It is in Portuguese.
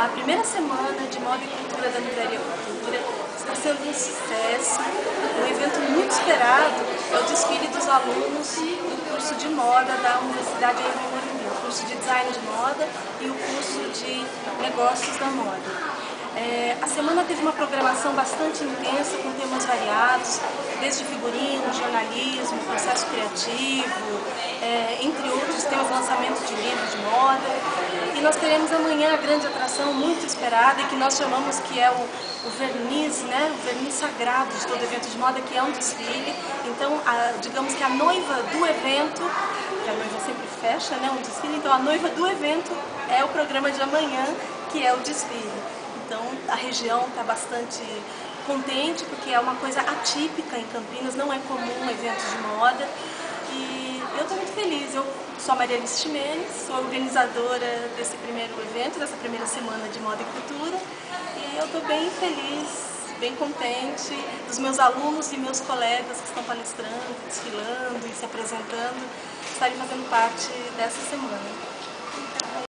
A primeira semana de Moda e Cultura da Livraria Cultura está sendo um sucesso. Um evento muito esperado é o desfile dos alunos do curso de moda da Universidade Herman Morumbi, o curso de design de moda e o curso de negócios da moda. A semana teve uma programação bastante intensa, com temas variados, desde figurino, jornalismo, processo criativo, entre outros temas, lançamento de livros de moda. E nós teremos amanhã a grande atração muito esperada, e que nós chamamos que é o verniz, né? O verniz sagrado de todo evento de moda, que é um desfile. Então, digamos que a noiva do evento, que a noiva sempre fecha, né, um desfile, então a noiva do evento é o programa de amanhã, que é o desfile. Então a região está bastante contente, porque é uma coisa atípica em Campinas, não é comum eventos de moda. E eu estou muito feliz. Eu sou a Maria Alice Ximenes, sou organizadora desse primeiro evento, dessa primeira semana de Moda e Cultura. E eu estou bem feliz, bem contente dos meus alunos e meus colegas que estão palestrando, desfilando e se apresentando, estarem fazendo parte dessa semana.